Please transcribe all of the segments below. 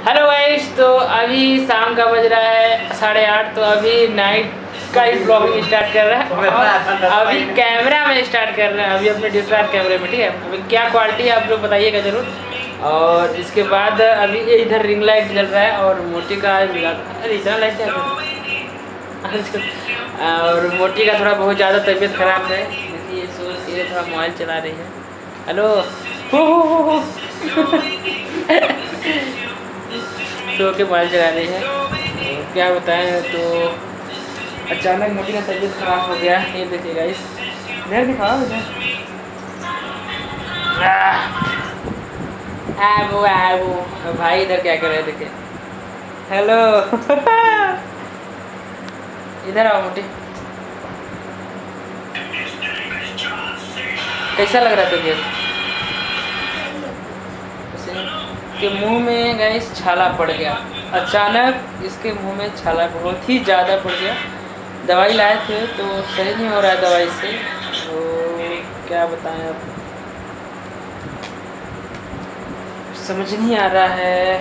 Hello guys, तो अभी शाम का बज रहा है 8:30। तो अभी नाइट का ही ब्लॉगिंग स्टार्ट कर रहा है। अभी कैमरा में स्टार्ट कर रहे हैं, अभी अपने DSLR कैमरे में। ठीक है, अभी क्या क्वालिटी है आप लोग बताइएगा ज़रूर। और इसके बाद अभी इधर रिंग लाइट जल रहा है और मोटी का अरे इतना लाइट है और मोटी का थोड़ा बहुत ज़्यादा तबीयत खराब है। देखिए सोच के थोड़ा मोबाइल चला रही है। हेलो हो सो के मोबाइल चला रही है। तो क्या बताएं, तो अचानक मोटी का तबीयत खराब हो गया। ये देखिए गाइस, इधर दिखाओ इधर। वो भाई इधर क्या कर रहे हैं देखिए। हेलो इधर आओ मोटी, कैसा लग रहा है तबीयत? के मुंह में गाइस छाला पड़ गया अचानक। इसके मुंह में छाला बहुत ही ज़्यादा पड़ गया। दवाई लाए थे तो सही नहीं हो रहा है दवाई से। तो क्या बताएं, अब समझ नहीं आ रहा है।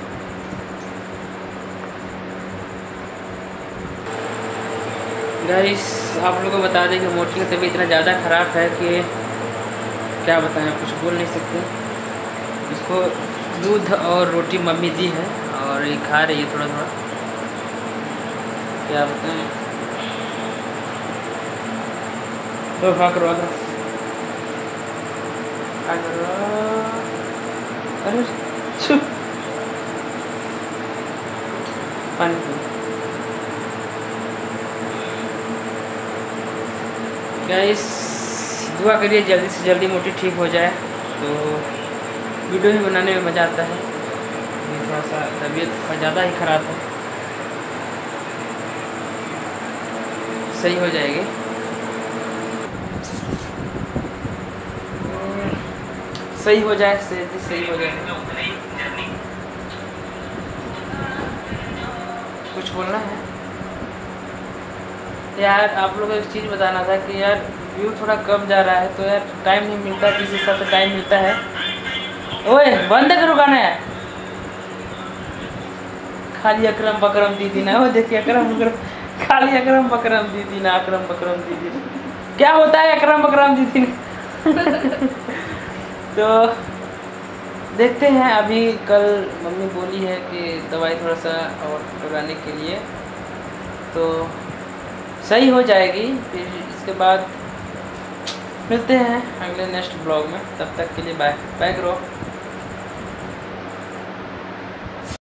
गाइस आप लोगों को बता दें कि मोटी का तबीयत इतना ज़्यादा ख़राब है कि क्या बताएं, कुछ बोल नहीं सकते। इसको दूध और रोटी मम्मी दी है और ये खा रही है थोड़ा थोड़ा। क्या बताएं, तो खा करो अरे चुप, पानी गाइस दुआ करिए जल्दी से जल्दी मोटी ठीक हो जाए। तो वीडियो ही बनाने में मज़ा आता है। थोड़ा सा तबीयत ज़्यादा ही ख़राब है, सही हो जाएगी। सही हो जाए, सही हो जाए। कुछ बोलना है यार? आप लोगों को एक चीज़ बताना था कि यार व्यू थोड़ा कम जा रहा है, तो यार टाइम नहीं मिलता। जिस हिसाब से टाइम मिलता है, ओए बंद करो गाना है। खाली अकरम बकरम दीदी ना, वो देखिए अकरम बकरम, खाली अकरम बकरम दीदी ना, अकरम बकरम दीदी ना। क्या होता है अकरम बकरम दीदी ना? तो देखते हैं। अभी कल मम्मी बोली है कि दवाई थोड़ा सा और लगाने के लिए, तो सही हो जाएगी। फिर इसके बाद मिलते हैं अगले नेक्स्ट ब्लॉग में। तब तक के लिए बाय बाय करो।